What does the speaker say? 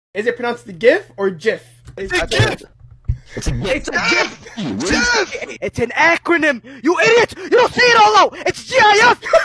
Is it pronounced the GIF or JIF? It's a GIF! It's a GIF! It's a GIF! GIF! It's an acronym! You idiot! You don't see it all out! It's GIF!